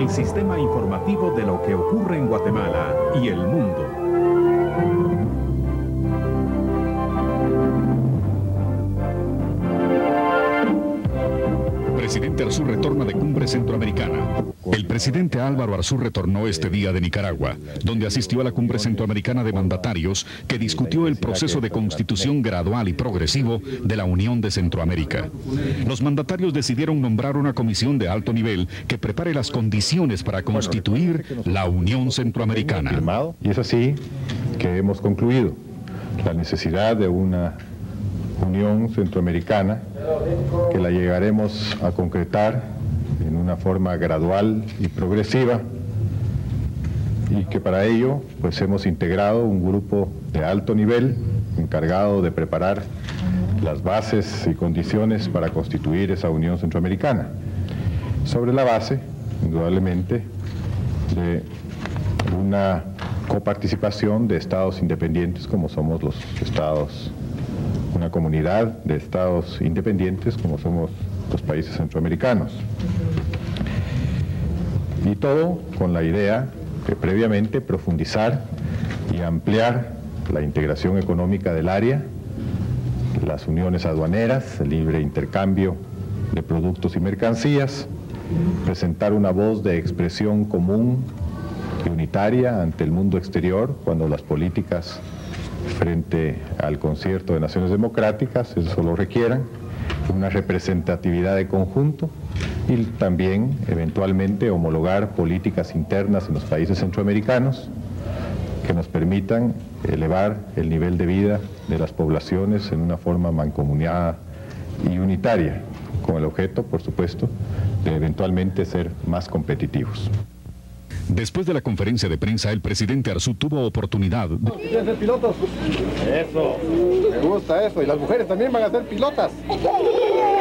el sistema informativo de lo que ocurre en Guatemala y el mundo. Presidente Arzú retorna de cumbre centroamericana. El presidente Álvaro Arzú retornó este día de Nicaragua, donde asistió a la cumbre centroamericana de mandatarios que discutió el proceso de constitución gradual y progresivo de la Unión de Centroamérica. Los mandatarios decidieron nombrar una comisión de alto nivel que prepare las condiciones para constituir la Unión Centroamericana. Y es así que hemos concluido la necesidad de una Unión Centroamericana que la llegaremos a concretar en una forma gradual y progresiva, y que para ello pues hemos integrado un grupo de alto nivel encargado de preparar las bases y condiciones para constituir esa Unión Centroamericana, sobre la base, indudablemente, de una coparticipación de estados independientes como somos los estados, una comunidad de estados independientes como somos los países centroamericanos. Y todo con la idea de previamente profundizar y ampliar la integración económica del área, las uniones aduaneras, el libre intercambio de productos y mercancías, presentar una voz de expresión común y unitaria ante el mundo exterior cuando las políticas frente al concierto de naciones democráticas eso lo requieran, una representatividad de conjunto y también eventualmente homologar políticas internas en los países centroamericanos que nos permitan elevar el nivel de vida de las poblaciones en una forma mancomunada y unitaria, con el objeto, por supuesto, de eventualmente ser más competitivos. Después de la conferencia de prensa, el presidente Arzú tuvo oportunidad de... ¿Quieren ser pilotos? Eso, me gusta eso. Y las mujeres también van a ser pilotas.